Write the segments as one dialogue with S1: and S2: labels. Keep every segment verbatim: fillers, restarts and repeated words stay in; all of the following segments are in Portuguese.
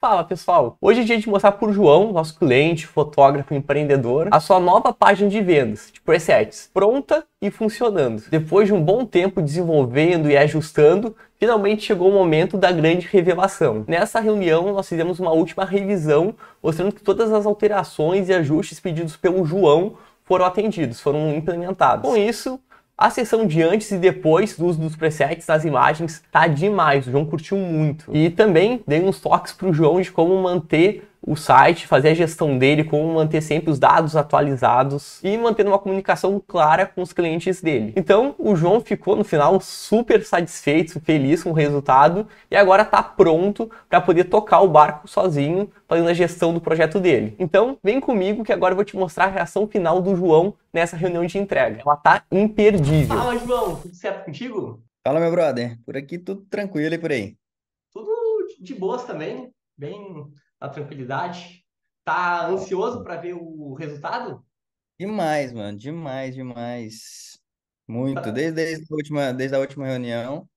S1: Fala pessoal, hoje é dia de mostrar para o João, nosso cliente, fotógrafo, empreendedor, a sua nova página de vendas de presets, pronta e funcionando. Depois de um bom tempo desenvolvendo e ajustando, finalmente chegou o momento da grande revelação. Nessa reunião nós fizemos uma última revisão, mostrando que todas as alterações e ajustes pedidos pelo João foram atendidos, foram implementados. Com isso, a sessão de antes e depois do uso dos presets nas imagens tá demais, o João curtiu muito. E também dei uns toques pro João de como manter o site, fazer a gestão dele, como manter sempre os dados atualizados e manter uma comunicação clara com os clientes dele. Então, o João ficou no final super satisfeito, feliz com o resultado e agora está pronto para poder tocar o barco sozinho, fazendo a gestão do projeto dele. Então, vem comigo que agora eu vou te mostrar a reação final do João nessa reunião de entrega. Ela tá imperdível.
S2: Fala, João, tudo certo contigo?
S3: Fala, meu brother. Por aqui tudo tranquilo e por aí.
S2: Tudo de boas também, bem na tranquilidade. Tá ansioso para ver o resultado?
S3: Demais, mano. Demais, demais. Muito.
S2: Tá-
S3: Desde, desde a última, desde a última reunião,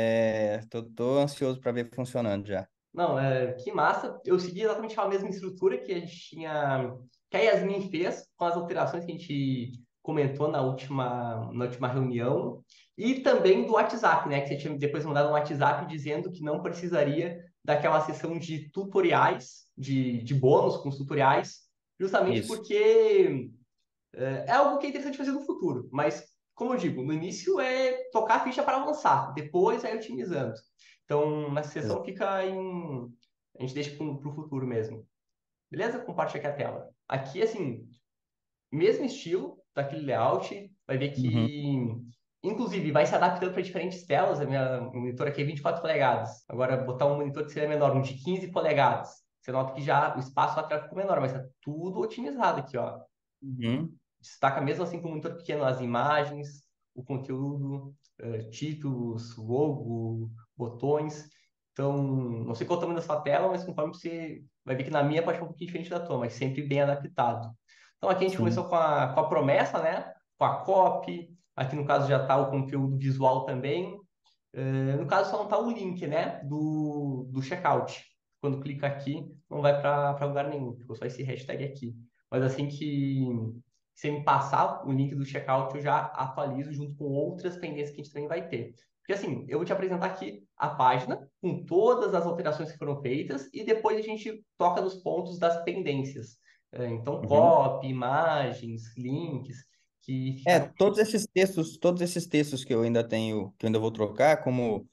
S3: é, tô, tô ansioso para ver funcionando já.
S2: Não, é, que massa. Eu segui exatamente a mesma estrutura que a gente tinha, que a Yasmin fez com as alterações que a gente comentou na última, na última reunião. E também do WhatsApp, né? Que você tinha depois mandado um WhatsApp dizendo que não precisaria daquela sessão de tutoriais, de, de bônus com os tutoriais, justamente
S3: Isso.
S2: porque É é algo que é interessante fazer no futuro, mas, como eu digo, no início é tocar a ficha para avançar, depois é otimizando. Então, nessa sessão fica em. A gente deixa para o futuro mesmo. Beleza? Compartilha aqui a tela. Aqui, assim, mesmo estilo daquele layout, vai ver
S3: Uhum.
S2: que, inclusive, vai se adaptando para diferentes telas. A minha o monitor aqui é vinte e quatro polegadas. Agora, botar um monitor que seria menor, um de quinze polegadas. Você nota que já o espaço lateral ficou menor, mas está tudo otimizado aqui, ó.
S3: Uhum.
S2: Destaca mesmo assim com um monitor pequeno as imagens, o conteúdo, eh, títulos, logo, botões. Então, não sei qual é o tamanho da sua tela, mas conforme você vai ver que na minha pode ser um pouquinho diferente da tua, mas sempre bem adaptado. Então, aqui a gente começou
S3: Sim.
S2: com a, com a promessa, né? Com a copy. Aqui no caso já está o conteúdo visual também. Eh, no caso só não está o link, né? Do, do checkout. Quando clica aqui, não vai para lugar nenhum. Ficou só esse hashtag aqui. Mas assim que você me passar o link do checkout, eu já atualizo junto com outras pendências que a gente também vai ter. Porque assim, eu vou te apresentar aqui a página com todas as alterações que foram feitas e depois a gente toca nos pontos das pendências. É, Então,
S3: Uhum.
S2: copy, imagens, links que
S3: É,
S2: ficaram.
S3: todos esses textos, todos esses textos que eu ainda tenho, que eu ainda vou trocar, como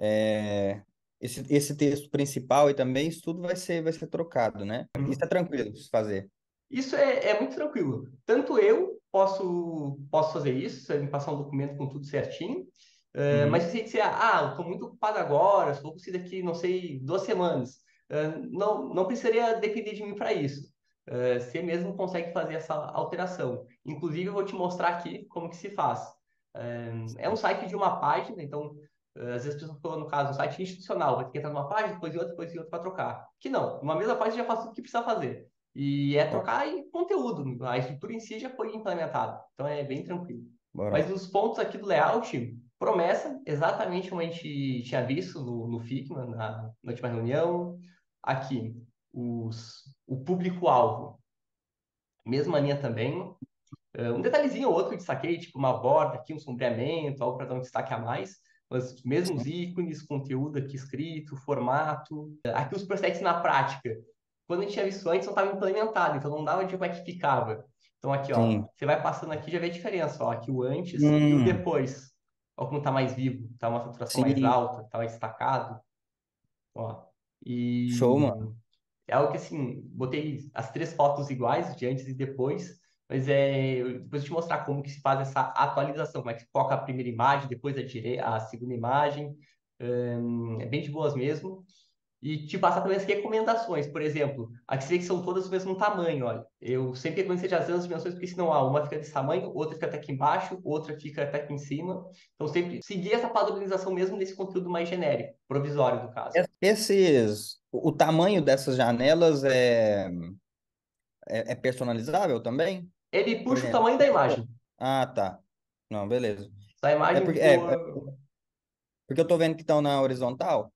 S3: é, esse, esse texto principal e também isso tudo vai ser, vai ser trocado, né? Isso é tranquilo de se fazer.
S2: Isso é, é muito tranquilo. Tanto eu posso, posso fazer isso, você me passar um documento com tudo certinho. Eh, mas
S3: Uhum.
S2: se você disser, ah, eu estou muito ocupado agora, só vou conseguir daqui, não sei, duas semanas. Eh, não, não precisaria depender de mim para isso. Eh, você mesmo consegue fazer essa alteração. Inclusive, eu vou te mostrar aqui como que se faz. Eh, é um site de uma página, então, eh, às vezes as pessoas falam, no caso, um site institucional, vai ter que entrar numa página, depois em outra, depois em outra para trocar. Que não, uma mesma página já faz tudo o que precisa fazer. E é
S3: Ó,
S2: trocar em conteúdo. A estrutura em si já foi implementada. Então é bem tranquilo.
S3: bora
S2: Mas
S3: lá.
S2: os pontos aqui do layout, promessa, exatamente como a gente tinha visto no, no Figma, na, na última reunião. Aqui, os, o público-alvo, mesma linha também. Uh, um detalhezinho ou outro que eu destaquei, tipo uma borda aqui, um sombreamento, algo para dar um destaque a mais. Mas os mesmos ícones, conteúdo aqui escrito, formato. Uh, Aqui os presets na prática. Quando a gente tinha visto antes, não estava implementado, então não dava de como é que ficava. Então aqui, ó,
S3: Sim.
S2: você vai passando aqui e já vê a diferença, ó. Aqui o antes e o
S3: Hum,
S2: depois. Ó como tá mais vivo, tá uma saturação mais
S3: sim.
S2: alta, tá mais destacado, ó.
S3: Show,
S2: E
S3: mano.
S2: é algo que, assim, botei as três fotos iguais, de antes e depois, mas é, eu- depois eu te mostrar como que se faz essa atualização, como é que se coloca a primeira imagem, depois a, dire... a segunda imagem, Hum, é bem de boas mesmo. E te passar também as recomendações, por exemplo, aqui você vê que são todas do mesmo tamanho, olha. Eu sempre recomendo que seja as mesmas dimensões, porque senão ah, uma fica desse tamanho, outra fica até aqui embaixo, outra fica até aqui em cima. Então sempre seguir essa padronização mesmo nesse conteúdo mais genérico, provisório, no caso.
S3: Esses, o o tamanho dessas janelas é, é, é personalizável também?
S2: Ele
S3: Por
S2: puxa o
S3: exemplo.
S2: tamanho da imagem.
S3: Ah, tá. Não, beleza.
S2: Se a
S3: É
S2: imagem
S3: porque, é, é
S2: for
S3: porque eu tô vendo que estão na horizontal.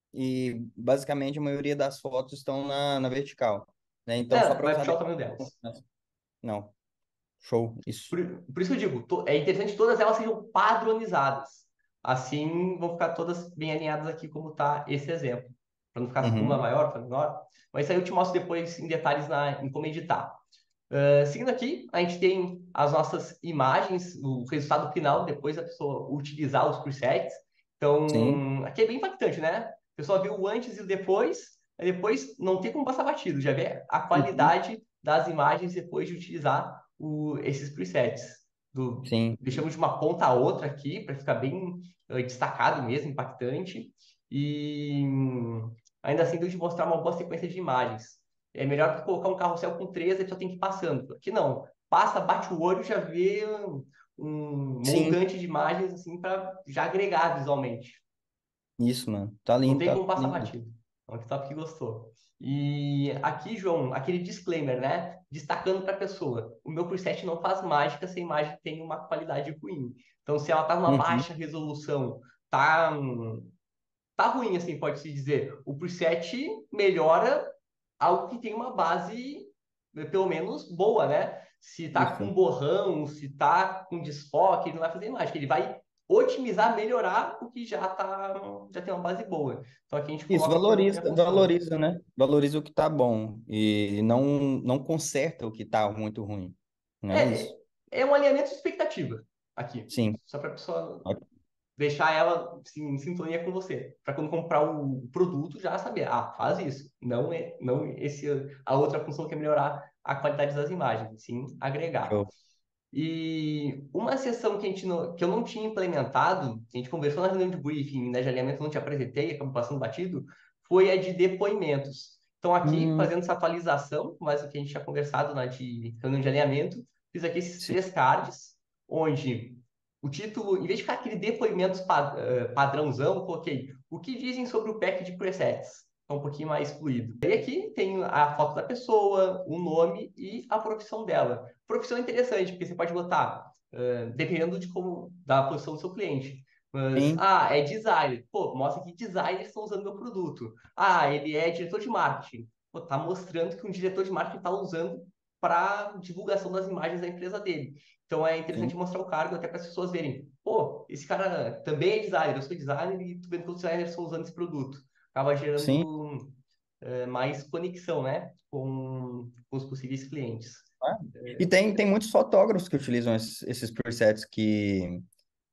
S3: e basicamente a maioria das fotos estão na, na vertical, né? Então, só
S2: É,
S3: para eu
S2: vai puxar o
S3: saber.
S2: tamanho delas.
S3: Não, show, isso.
S2: Por, por isso que eu digo, to- é interessante que todas elas sejam padronizadas. Assim vão ficar todas bem alinhadas aqui, como está esse exemplo. Para não ficar uma
S3: Uhum.
S2: maior, outra menor. Mas isso aí eu te mostro depois em detalhes na, em como editar. Uh, seguindo aqui, a gente tem as nossas imagens, o resultado final, depois da pessoa utilizar os presets.
S3: Sim.
S2: Então, aqui é bem impactante, né? A pessoa vê o antes e o depois, aí depois não tem como passar batido, já vê a
S3: Uhum.
S2: qualidade das imagens depois de utilizar o, esses presets. Do,
S3: Sim.
S2: deixamos de uma ponta a outra aqui, para ficar bem uh, destacado mesmo, impactante. E hum, ainda assim, deu de mostrar uma boa sequência de imagens. É melhor que colocar um carrossel com três, a pessoa tem que ir passando. Aqui não. Passa, bate o olho, já vê um, um
S3: Sim.
S2: montante de imagens assim para já agregar visualmente.
S3: Isso, mano. Tá
S2: Não
S3: lindo,
S2: tem
S3: tá
S2: como passar
S3: lindo.
S2: batido. Então, que top que gostou. E aqui, João, aquele disclaimer, né? Destacando para a pessoa. O meu preset não faz mágica se a imagem tem uma qualidade ruim. Então, se ela tá numa
S3: Uhum.
S2: baixa resolução, tá, hum, tá ruim, assim, pode-se dizer. O preset melhora algo que tem uma base, eh, pelo menos, boa, né? Se tá com
S3: Isso.
S2: borrão, se tá com desfoque, ele não vai fazer mágica, ele vai otimizar, melhorar o que já tá, já tem uma base boa. Então aqui a gente
S3: Isso,
S2: coloca o que já, já
S3: valoriza,
S2: funciona.
S3: valoriza, né? Valoriza o que tá bom e não, não conserta o que tá muito ruim. Não é
S2: É,
S3: isso?
S2: é é um alinhamento de expectativa aqui,
S3: Sim.
S2: só para a pessoa
S3: Ó-
S2: deixar ela assim, em sintonia com você, para quando comprar o produto já saber, ah, faz isso, não é, não esse a outra função que é melhorar a qualidade das imagens, sim agregar.
S3: Show.
S2: E uma sessão que, a gente não, que eu não tinha implementado, que a gente conversou na reunião de briefing, né, de alinhamento, eu não te apresentei, acabou passando batido, foi a de depoimentos. Então, aqui,
S3: Hum,
S2: fazendo essa atualização, mais o que a gente tinha conversado na de reunião de alinhamento, fiz aqui esses
S3: sim,
S2: três cards, onde o título, em vez de ficar aquele depoimento pa- eh, padrãozão, eu coloquei o que dizem sobre o pack de presets. Então, um pouquinho mais fluido. E aqui tem a foto da pessoa, o nome e a profissão dela. Profissão é interessante, porque você pode botar, uh, dependendo de como, da posição do seu cliente. Mas,
S3: sim,
S2: ah, é designer. Pô, mostra que designers estão usando meu produto. Ah, ele é diretor de marketing. Pô, tá mostrando que um diretor de marketing está usando para divulgação das imagens da empresa dele. Então é interessante
S3: sim,
S2: mostrar o cargo até para as pessoas verem. Pô, esse cara também é designer, eu sou designer e tu vendo que os designers estão usando esse produto. Acaba
S3: sim.
S2: gerando uh, mais conexão, né, com, com os possíveis clientes.
S3: Ah, e tem, tem muitos fotógrafos que utilizam esses, esses presets que,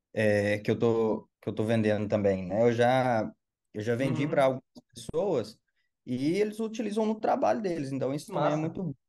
S3: é, que eu tô, que eu tô vendendo também, né? Eu já, eu já vendi para
S2: Uhum,
S3: algumas pessoas e eles utilizam no trabalho deles, então isso também é
S2: massa.
S3: muito bom,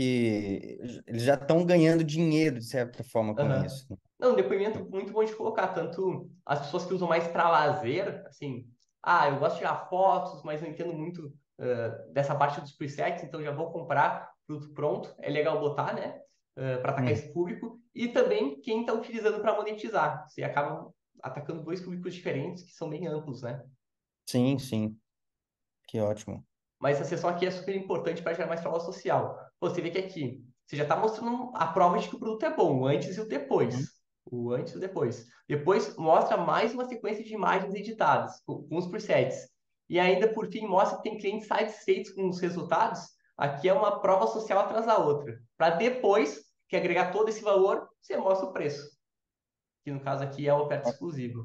S3: porque eles já estão ganhando dinheiro, de certa forma, com
S2: Aham.
S3: isso, né?
S2: Não, um depoimento muito bom de colocar, tanto as pessoas que usam mais para lazer, assim, ah, eu gosto de tirar fotos, mas não entendo muito uh, dessa parte dos presets, então já vou comprar produto pronto, é legal botar, né, para atacar
S3: Hum,
S2: esse público, e também quem está utilizando para monetizar, você acaba atacando dois públicos diferentes que são bem amplos, né?
S3: sim, sim, que ótimo.
S2: Mas essa sessão aqui é super importante para gerar mais prova social. Pô, você vê que aqui você já está mostrando a prova de que o produto é bom, o antes e o
S3: Hum,
S2: depois. O antes e o depois. Depois mostra mais uma sequência de imagens editadas, com, com os presets. E ainda, por fim, mostra que tem clientes satisfeitos com os resultados. Aqui é uma prova social atrás da outra. Para depois que agregar todo esse valor, você mostra o preço. Que no caso aqui é a oferta exclusiva.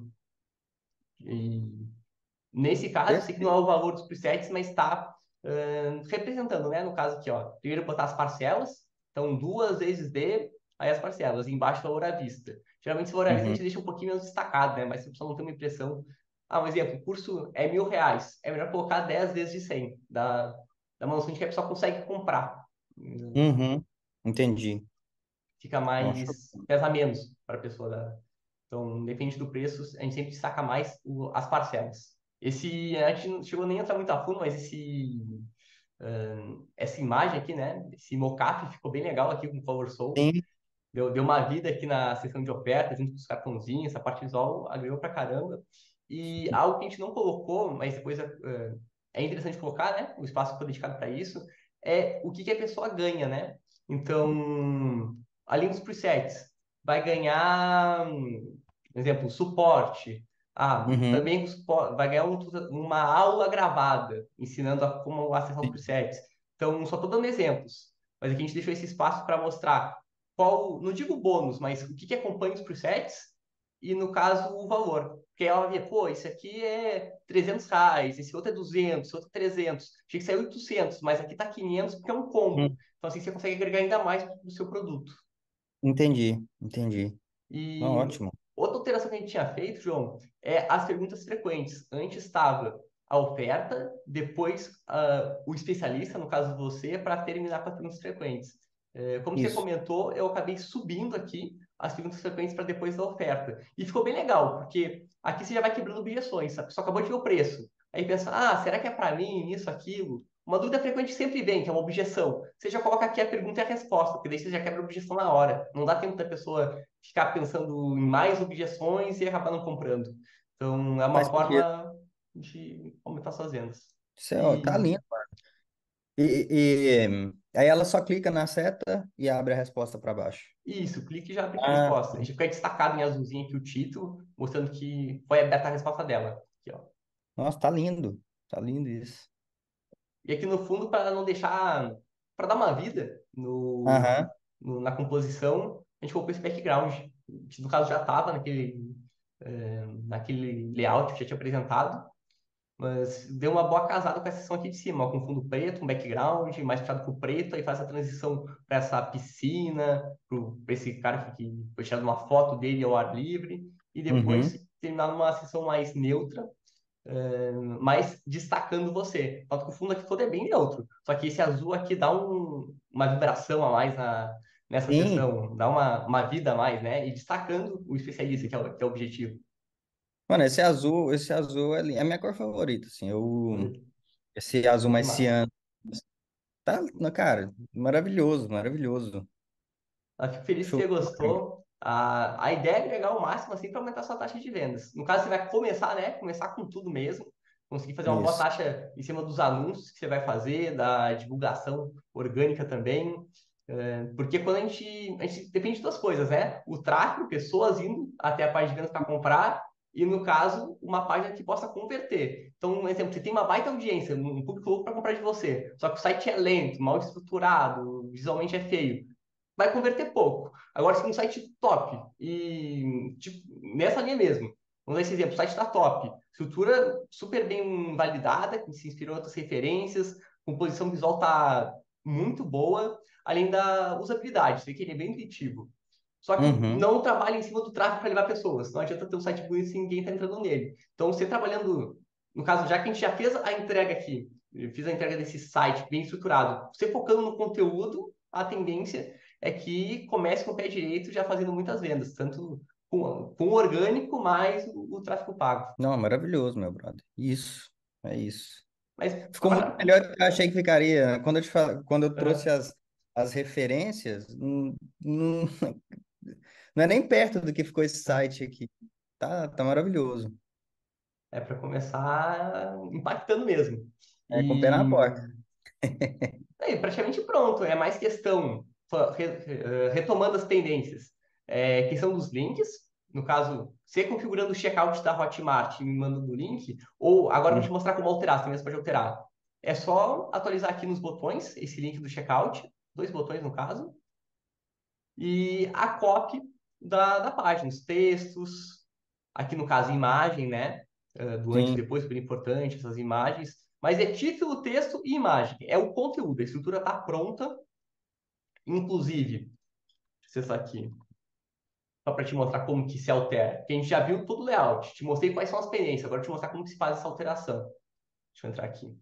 S2: E nesse caso, eu sei que não é
S3: perfeito.
S2: o valor dos presets, mas está uh, representando, né? No caso aqui, ó. Primeiro botar as parcelas, então duas vezes D, aí as parcelas, embaixo o valor à vista. Geralmente esse valor à vista a
S3: Uhum,
S2: gente deixa um pouquinho menos destacado, né? Mas se a pessoa não tem uma impressão. Ah, um exemplo, o curso é mil reais. É melhor colocar dez vezes de cem. Dá, dá uma noção de que a pessoa consegue comprar. Hum,
S3: uhum, entendi.
S2: Fica
S3: Não, show.
S2: mais. Pesa menos para a pessoa. Da, então, depende do preço, a gente sempre destaca mais o- as parcelas. Esse, a gente não chegou nem a entrar muito a fundo, mas esse, ahn, essa imagem aqui, né? Esse mockup ficou bem legal aqui com o Power Soul.
S3: Sim,
S2: Deu, deu uma vida aqui na seção de ofertas, junto com os cartãozinhos, essa parte visual agregou pra caramba. E algo que a gente não colocou, mas depois é, é interessante colocar, né? O espaço que foi dedicado para isso, é o que, que a pessoa ganha, né? Então, além dos presets, vai ganhar, hum, por exemplo, suporte, Ah,
S3: Uhum.
S2: também po- vai ganhar um tuta- uma aula gravada, ensinando a como acessar os presets. Então, só estou dando exemplos. Mas aqui a gente deixou esse espaço para mostrar qual, não digo bônus, mas o que que acompanha os presets e, no caso, o valor. Porque ela via, pô, esse aqui é trezentos reais, esse outro é duzentos, esse outro é trezentos. Achei que saiu oitocentos, mas aqui tá quinhentos porque é um combo.
S3: Hum.
S2: Então, assim, você consegue agregar ainda mais no seu produto.
S3: Entendi, entendi. Não,
S2: E
S3: ótimo.
S2: outra alteração que a gente tinha feito, João, é as perguntas frequentes. Antes estava a oferta, depois ah, o especialista, no caso você, para terminar com as perguntas frequentes. Eh, como você
S3: Isso.
S2: comentou, eu acabei subindo aqui as perguntas frequentes para depois da oferta. E ficou bem legal, porque aqui você já vai quebrando objeções. A pessoa acabou de ver o preço. Aí pensa, ah, será que é para mim, isso, aquilo? Uma dúvida frequente sempre vem, que é uma objeção. Você já coloca aqui a pergunta e a resposta, porque daí você já quebra a objeção na hora. Não dá tempo da pessoa ficar pensando em mais objeções e acabar não comprando. Então, é
S3: Faz
S2: uma
S3: sentido.
S2: forma de aumentar suas vendas.
S3: Isso é, ó, tá
S2: E
S3: lindo. E, e- aí ela só clica na seta e abre a resposta para baixo.
S2: isso, clique e já abre a
S3: Ah,
S2: resposta. A gente fica destacado em azulzinho aqui o título, mostrando que foi aberta a resposta dela. Aqui, ó.
S3: nossa, tá lindo. Tá lindo isso.
S2: E aqui no fundo, para não deixar, para dar uma vida no,
S3: Aham.
S2: no- na composição, a gente colocou esse background, que no caso já estava naquele, eh, naquele layout que já tinha apresentado. Mas deu uma boa casada com essa seção aqui de cima, ó, com fundo preto, um background mais puxado pro preto, aí faz a transição para essa piscina, para esse cara que, que foi tirado uma foto dele ao ar livre, e depois
S3: Uhum.
S2: terminar numa seção mais neutra, eh, mais destacando você. Tanto que o fundo aqui todo é bem neutro, só que esse azul aqui dá um, uma vibração a mais na, nessa
S3: Sim.
S2: seção, dá uma, uma vida a mais, né? E destacando o especialista, que é o, que é o objetivo.
S3: Mano, esse azul, esse azul é, li- é a minha cor favorita, assim. Eu,
S2: Olha,
S3: esse azul
S2: que
S3: mais
S2: massa.
S3: ciano. Tá, não, cara, maravilhoso, maravilhoso.
S2: Eu fico feliz que
S3: Show.
S2: você gostou. A, a ideia é agregar o máximo assim para aumentar sua taxa de vendas. No caso, você vai começar, né? Começar com tudo mesmo. Conseguir fazer uma boa
S3: Isso.
S2: taxa em cima dos anúncios que você vai fazer, da divulgação orgânica também. É, porque quando a gente, a gente depende de duas coisas, né? O tráfego, pessoas indo até a página de vendas para comprar, e no caso, uma página que possa converter. Então, um exemplo, você tem uma baita audiência, um público louco para comprar de você, só que o site é lento, mal estruturado, visualmente é feio, vai converter pouco. Agora, se for um site top e tipo, nessa linha mesmo, vamos dar esse exemplo, o site está top, estrutura super bem validada, que se inspirou em outras referências, composição visual está muito boa, além da usabilidade, você que ele é bem intuitivo. Só que
S3: Uhum.
S2: não trabalha em cima do tráfego para levar pessoas. Não adianta ter um site bonito se ninguém está entrando nele. Então, você trabalhando, no caso, já que a gente já fez a entrega aqui, eu fiz a entrega desse site bem estruturado, você focando no conteúdo, a tendência é que comece com o pé direito já fazendo muitas vendas, tanto com, com o orgânico mais o, o tráfego pago.
S3: Não, maravilhoso, meu brother. Isso, é isso.
S2: Mas
S3: Ficou muito
S2: agora,
S3: melhor do que eu achei que ficaria. Quando eu, te fa... Quando eu trouxe
S2: uh,
S3: as, as referências, não, não, não é nem perto do que ficou esse site aqui. Tá, tá maravilhoso.
S2: é para começar impactando mesmo.
S3: É com o pé na
S2: E
S3: porta.
S2: aí, praticamente pronto. É mais questão, fa- re- eh, retomando as tendências. É, questão dos links. No caso, você configurando o checkout da Hotmart e me mandando o link, ou agora eu vou te
S3: Hum.
S2: mostrar como alterar, você mesmo pode alterar. É só atualizar aqui nos botões, esse link do checkout, dois botões no caso, e a copy da, da página, os textos, aqui no caso, imagem, né? Eh, Do antes e
S3: Sim.
S2: depois, super importante, essas imagens. Mas é título, texto e imagem. É o conteúdo, a estrutura está pronta. Inclusive, deixa eu acessar aqui, só para te mostrar como que se altera. Porque a gente já viu todo o layout, te mostrei quais são as pendências, agora eu te mostrar como que se faz essa alteração. Deixa eu entrar aqui.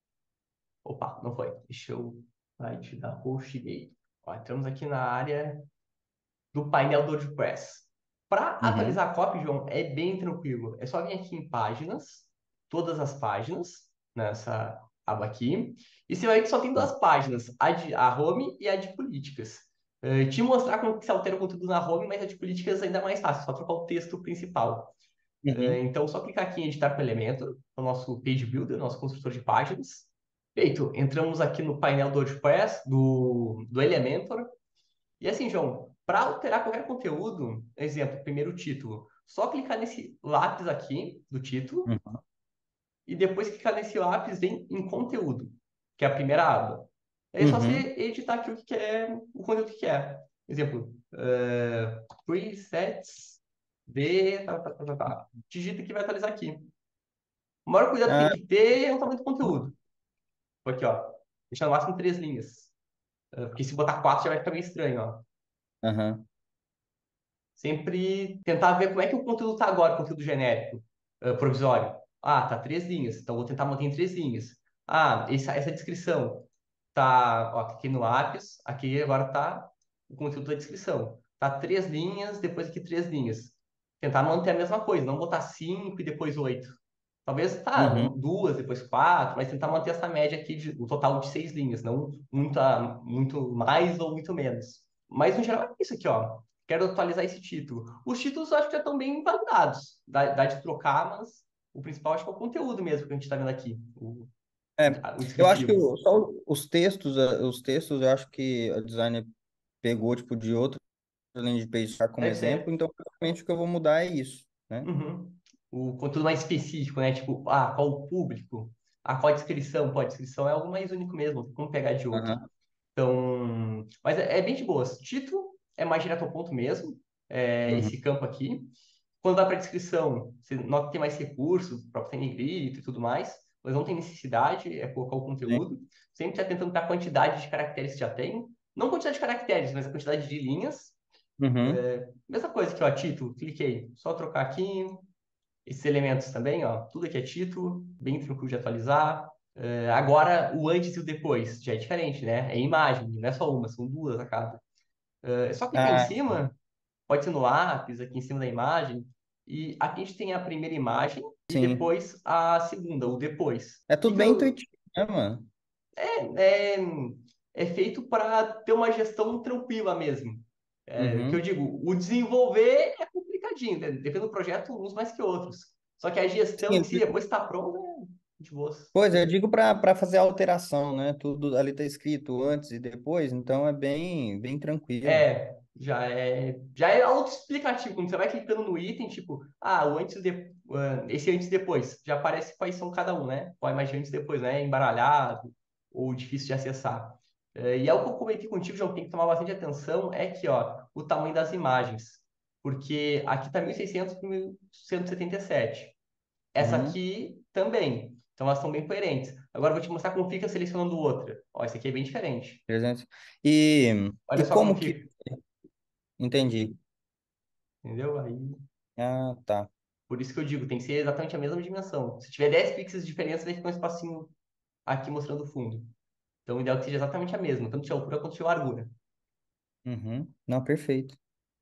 S2: Opa, não foi. Deixa eu site da HostGator. Ó, entramos aqui na área do painel do WordPress. Para
S3: Uhum.
S2: atualizar a copy, João, é bem tranquilo. É só vir aqui em páginas, todas as páginas, nessa aba aqui, e você vai ver que só tem duas páginas, a, de, a home e a de políticas. Eh, te mostrar como que se altera o conteúdo na home, mas a de políticas ainda é mais fácil, só trocar o texto principal. Eh,
S3: Uhum.
S2: então, só clicar aqui em editar com elemento, no nosso page builder, nosso construtor de páginas. Feito, entramos aqui no painel do WordPress, do, do Elementor, e assim, João, para alterar qualquer conteúdo, exemplo, primeiro título, só clicar nesse lápis aqui do título
S3: Uhum.
S2: e depois clicar nesse lápis vem em conteúdo, que é a primeira aba. Aí é só
S3: Uhum.
S2: você editar aqui o que quer, o conteúdo que quer. Exemplo, eh, presets de... Tá, tá, tá, tá, tá. Digita que vai atualizar aqui. O maior cuidado que tem
S3: Ah,
S2: que ter é o tamanho do conteúdo. Aqui, ó. Deixar no máximo três linhas. Eh, Porque se botar quatro já vai ficar meio estranho, ó.
S3: aham.
S2: Sempre tentar ver como é que o conteúdo está agora, o conteúdo genérico, eh, provisório. Ah, tá três linhas, então vou tentar manter em três linhas. Ah, essa, essa descrição tá, ó, aqui no lápis, aqui agora tá o conteúdo da descrição. Tá três linhas, depois aqui três linhas. Tentar manter a mesma coisa, não botar cinco e depois oito. Talvez, tá,
S3: Uhum.
S2: um- duas, depois quatro, mas tentar manter essa média aqui, de, o total de seis linhas, não muita, muito mais ou muito menos. Mas, no geral, é isso aqui, ó. Quero atualizar esse título. Os títulos eu acho que já estão bem validados. Dá, dá de trocar, mas o principal acho que é o conteúdo mesmo que a gente está vendo aqui, o,
S3: É,
S2: o
S3: eu acho que
S2: descritivo.
S3: o- só os textos, eh, os textos, eu acho que a designer pegou, tipo, de outro landing page tá, como
S2: Deve
S3: exemplo,
S2: ser.
S3: então, provavelmente, o que eu vou mudar é isso, né?
S2: Uhum. O conteúdo mais específico, né? Tipo, ah, qual o público? Ah, qual a descrição? Pô, a descrição é algo mais único mesmo, não tem como pegar de outro.
S3: Aham.
S2: Então, mas é, é bem de boas. Título é mais direto ao ponto mesmo, é,
S3: Uhum.
S2: esse campo aqui. Quando vai para a descrição, você nota que tem mais recursos, próprio tem negrito e tudo mais, mas não tem necessidade, é colocar o
S3: Sim.
S2: conteúdo. Sempre está tentando ver a quantidade de caracteres que já tem. Não quantidade de caracteres, mas a quantidade de linhas.
S3: Uhum.
S2: Mesma coisa aqui, ó, título, cliquei. Só trocar aqui. Esses elementos também, ó, tudo aqui é título, bem tranquilo de atualizar. É, agora, o antes e o depois já é diferente, né? É imagem, não é só uma, são duas a cada. É só clicar em
S3: Ah,
S2: cima, pode ser no lápis, aqui em cima da imagem. E aqui a gente tem a primeira imagem e
S3: sim.
S2: depois a segunda, o depois.
S3: É
S2: E
S3: tudo
S2: que
S3: bem
S2: eu,
S3: intuitivo, né, mano?
S2: é, é, é feito para ter uma gestão tranquila mesmo. É, que eu
S3: Uhum.
S2: digo, o desenvolver é complicadinho, né? Depende do projeto, uns mais que outros. Só que a gestão
S3: Sim,
S2: em
S3: eu
S2: si,
S3: digo-
S2: depois que está pronto, é de boas.
S3: pois é, eu digo para para fazer a alteração, né? Tudo ali tá escrito antes e depois, então é bem, bem tranquilo.
S2: É, já é, já é autoexplicativo. Quando você vai clicando no item, tipo, ah, o antes e de, ah, esse antes e depois, já aparece quais são cada um, né? Qual é mais antes e depois, né? Embaralhado ou difícil de acessar. É, e é o que eu comentei contigo, João, que tem que tomar bastante atenção, é que, ó, o tamanho das imagens. Porque aqui tá mil e seiscentos por mil cento e setenta e sete. Essa
S3: Uhum.
S2: aqui também. Então elas são bem coerentes. Agora eu vou te mostrar como fica selecionando outra. Ó, essa aqui é bem diferente.
S3: trezentos. E,
S2: Olha
S3: e
S2: só como
S3: como que.
S2: fica.
S3: Entendi.
S2: Entendeu? Aí
S3: Ah, tá.
S2: por isso que eu digo, tem que ser exatamente a mesma dimensão. Se tiver dez pixels de diferença, vai ficar um espacinho aqui mostrando o fundo. Então, o ideal é que seja exatamente a mesma, tanto de altura quanto de largura.
S3: Uhum. Não, perfeito.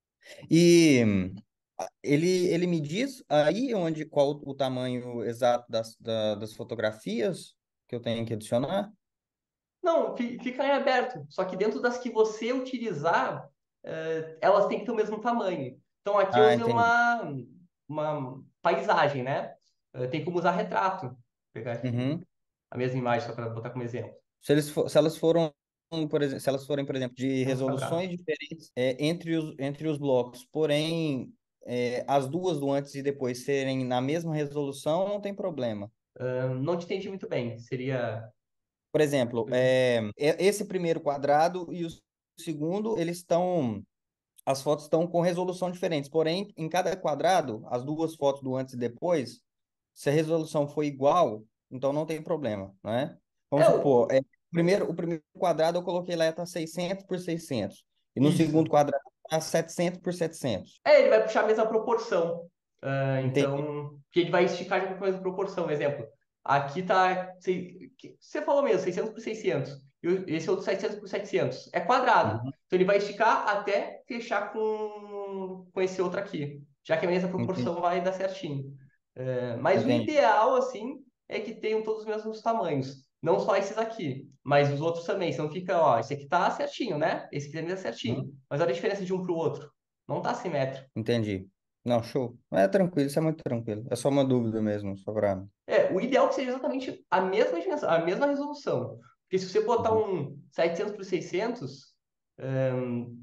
S3: E ah, ele, ele me diz aí onde qual o tamanho exato das, da- das fotografias que eu tenho que adicionar?
S2: Não, fi- fica em aberto. Só que dentro das que você utilizar, eh, elas têm que ter o mesmo tamanho. Então, aqui eu
S3: Ah,
S2: usei
S3: entendi.
S2: uma, uma paisagem, né? Eh, tem como usar retrato. Vou pegar aqui
S3: Uhum.
S2: a mesma imagem, só para botar como exemplo.
S3: Se eles for, se elas foram, por exemplo, se elas forem, por exemplo, de
S2: Não fica
S3: resoluções
S2: bravo.
S3: diferentes é, entre os, entre os blocos, porém é, as duas do antes e depois serem na mesma resolução, não tem problema.
S2: Ah, não te entendi muito bem. Seria.
S3: Por exemplo, é, é- esse primeiro quadrado e o segundo, eles estão, as fotos estão com resolução diferentes, porém, em cada quadrado, as duas fotos do antes e depois, se a resolução for igual, então não tem problema, né?
S2: É,
S3: Vamos
S2: o-
S3: supor, é, primeiro, o primeiro quadrado eu coloquei lá, tá seiscentos por seiscentos, e no segundo
S2: isso.
S3: quadrado tá setecentos por setecentos.
S2: É, ele vai puxar a mesma proporção. Ah,
S3: Entende?
S2: então, que ele vai esticar de acordo com a mesma proporção. Exemplo, aqui tá, sei- que- você falou mesmo, seiscentos por seiscentos. E o- esse outro setecentos por setecentos. É quadrado.
S3: Uhum.
S2: Então, ele vai esticar até fechar com, com esse outro aqui. Já que a mesma
S3: Entendi.
S2: proporção vai dar certinho. É, mas o
S3: Entendi.
S2: ideal, assim, é que tenham todos os mesmos tamanhos. Não só esses aqui, mas os outros também. Senão fica, ó, esse aqui tá certinho, né? Esse aqui também tá certinho.
S3: Uhum.
S2: Mas olha a diferença de um pro outro. Não tá simétrico.
S3: Entendi. Não, show. É tranquilo, isso é muito tranquilo. É só uma dúvida mesmo, só pra...
S2: É, o ideal é que seja exatamente a mesma dimensão, a mesma resolução. Porque se você botar
S3: Uhum.
S2: um setecentos por seiscentos,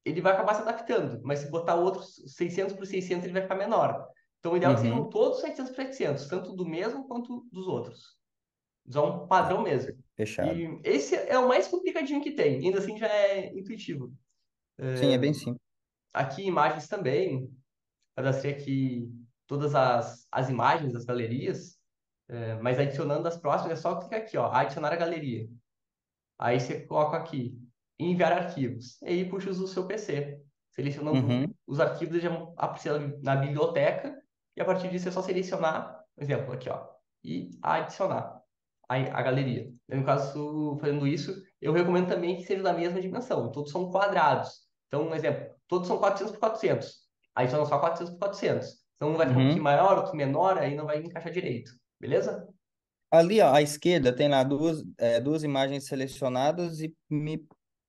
S2: ele vai acabar se adaptando, mas se botar outros seiscentos por seiscentos, ele vai ficar menor. Então, o ideal é que sejam
S3: Uhum.
S2: todos setecentos por setecentos, tanto do mesmo quanto dos outros. Usar um padrão mesmo.
S3: Fechado.
S2: E esse é o mais complicadinho que tem, ainda assim já é intuitivo.
S3: Sim, é bem simples.
S2: Aqui, imagens também, cadastrei aqui todas as, as imagens das galerias, é, mas adicionando as próximas, é só clicar aqui, ó, adicionar a galeria. Aí você coloca aqui, enviar arquivos. E aí puxa o seu P C. Selecionando
S3: Uhum.
S2: os arquivos, eles já vão aparecer na biblioteca. E a partir disso é só selecionar, por exemplo, aqui, ó, e adicionar a, a galeria. No caso, fazendo isso, eu recomendo também que seja da mesma dimensão. Todos são quadrados. Então, um exemplo, todos são quatrocentos por quatrocentos. Adiciona só quatrocentos por quatrocentos. Então, um vai ficar um pouquinho
S3: Uhum.
S2: maior, outro menor, aí não vai encaixar direito. Beleza?
S3: Ali, ó, à esquerda, tem lá duas, é, duas imagens selecionadas e me.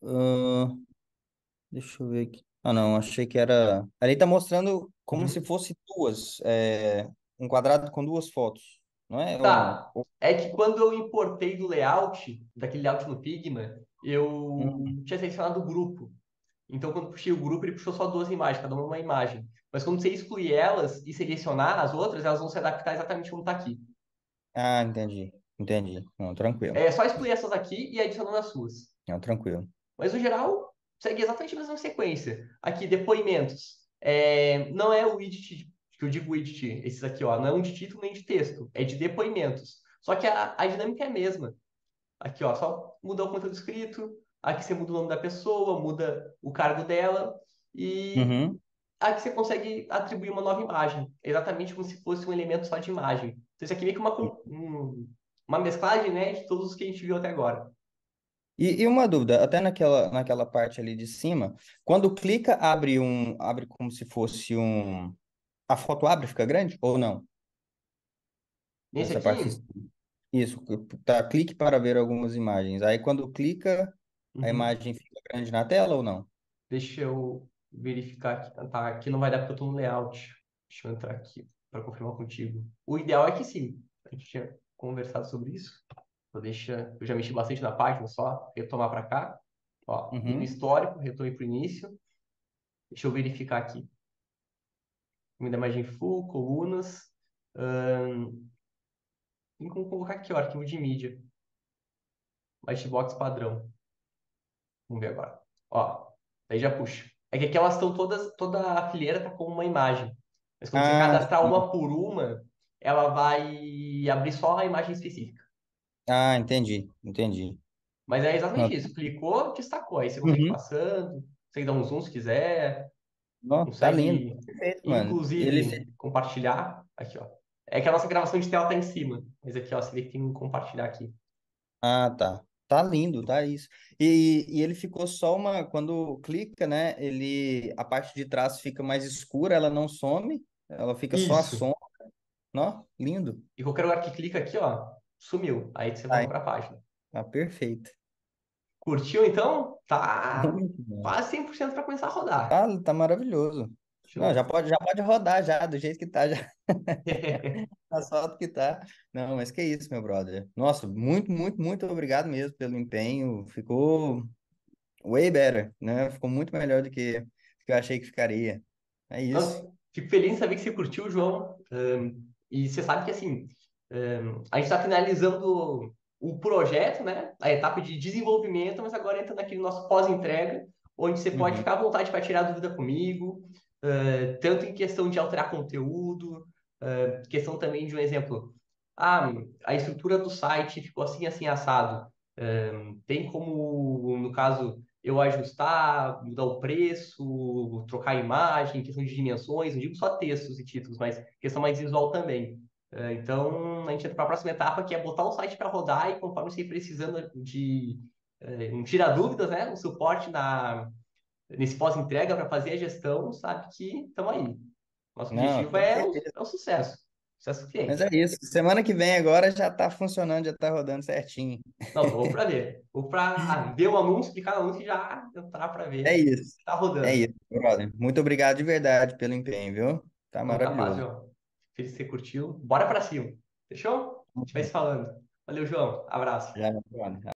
S3: ah, deixa eu ver aqui. Ah, não, achei que era. Ali tá mostrando como se
S2: Uhum.
S3: fosse duas, é, um quadrado com duas fotos, não é? Ou,
S2: Tá.
S3: ou-
S2: É que quando eu importei do layout, daquele layout no Figma, eu
S3: hum.
S2: tinha selecionado o grupo. Então, quando eu puxei o grupo, ele puxou só duas imagens, cada uma uma imagem. Mas quando você excluir elas e selecionar as outras, elas vão se adaptar exatamente como está aqui.
S3: Ah, entendi. Entendi. Não, tranquilo.
S2: É só excluir essas aqui e adicionando as suas.
S3: Não, tranquilo.
S2: Mas, no geral, segue exatamente a mesma sequência. Aqui, depoimentos. É, não é o widget, que eu digo widget, esses aqui, ó, não é um de título nem de texto, é de depoimentos. Só que a, a dinâmica é a mesma. Aqui, ó, só muda o conteúdo escrito. Aqui você muda o nome da pessoa, muda o cargo dela. E
S3: Uhum.
S2: aqui você consegue atribuir uma nova imagem. Exatamente como se fosse um elemento só de imagem. Então, isso aqui é meio que uma, com- um- uma mesclagem, né, de todos os que a gente viu até agora.
S3: E, e uma dúvida, até naquela, naquela parte ali de cima, quando clica, abre um, abre como se fosse um, a foto abre, fica grande ou não?
S2: Nesse
S3: Nessa parte.
S2: aqui,
S3: Isso, tá, clique para ver algumas imagens. Aí quando clica, a
S2: uhum,
S3: imagem fica grande na tela ou não?
S2: deixa eu verificar aqui. Tá, aqui não vai dar porque eu estou no layout. Deixa eu entrar aqui para confirmar contigo. O ideal é que sim. A gente tinha conversado sobre isso. Então, deixa, eu já mexi bastante na página, só retomar para cá. Ó, vim no
S3: Uhum.
S2: histórico, retomei para o início. Deixa eu verificar aqui. Ainda imagem full, colunas. Ahn, tem como colocar aqui, ó, arquivo de mídia. Lightbox padrão. Vamos ver agora. Ó, aí já puxa. É que aqui elas estão todas, toda a fileira está com uma imagem. Mas quando você
S3: Ah,
S2: cadastrar
S3: sim.
S2: uma por uma, ela vai abrir só a imagem específica.
S3: Ah, entendi, entendi.
S2: Mas é
S3: Não,
S2: exatamente isso. Clicou, destacou. Aí você consegue ir
S3: uhum.
S2: passando, consegue dar um zoom se quiser,
S3: Não, tá lindo.
S2: consegue,
S3: Perfeito, mano. E ele.
S2: inclusive, compartilhar. Aqui, ó. É que a nossa gravação de tela tá em cima. Mas aqui, ó, você vê que tem um compartilhar aqui.
S3: Ah, tá. Tá lindo, tá isso. E, e ele ficou só uma. Quando clica, né? Ele. A parte de trás fica mais escura, ela não some, ela fica só a
S2: Isso.
S3: sombra. Não, lindo.
S2: E qualquer lugar que clica aqui, ó, sumiu. Aí você volta
S3: Tá,
S2: para a página.
S3: tá perfeito.
S2: Curtiu então? Tá
S3: Muito bom.
S2: quase cem por cento para começar a rodar.
S3: Tá, tá maravilhoso. Não, já
S2: Show.
S3: pode, já pode rodar já, do jeito que tá, já tá só do que tá. Não, mas que isso, meu brother. Nossa, muito, muito, muito obrigado mesmo pelo empenho. Ficou way better, né? Ficou muito melhor do que, do que eu achei que ficaria. É isso.
S2: Nossa, fico feliz em saber que você curtiu, João. Ahn, e você sabe que assim, ahn, a gente está finalizando o projeto, né? A etapa de desenvolvimento, mas agora entra naquele nosso pós-entrega, onde você pode
S3: Uhum,
S2: ficar à vontade para tirar dúvida comigo, ah, tanto em questão de alterar conteúdo, ah, questão também de um exemplo. Ah, a estrutura do site ficou assim, assim, assado. Ahn, tem como, no caso eu ajustar, mudar o preço, trocar a imagem, questão de dimensões, não digo só textos e títulos, mas questão mais visual também. É, Então, a gente entra para a próxima etapa, que é botar o site para rodar e conforme você ir precisando de é, um tira dúvidas, né, um suporte na, nesse pós-entrega para fazer a gestão, sabe que estamos aí. Nosso
S3: não,
S2: objetivo
S3: com
S2: é o,
S3: certeza.
S2: é o sucesso, sucesso do
S3: Mas é
S2: cliente.
S3: isso. Semana que vem agora já tá funcionando, já tá rodando certinho.
S2: Não, tô louco para ver. Vou para ver o anúncio, clicar no anúncio e já entrar para
S3: É
S2: ver
S3: isso.
S2: se tá
S3: É
S2: rodando.
S3: isso, brother. Muito obrigado de verdade pelo empenho, viu? Tá
S2: Não, capaz,
S3: maravilhoso.
S2: João. Feliz que você curtiu. Bora pra cima. Fechou? A gente vai se falando. Valeu, João. Abraço.
S3: Já, brother.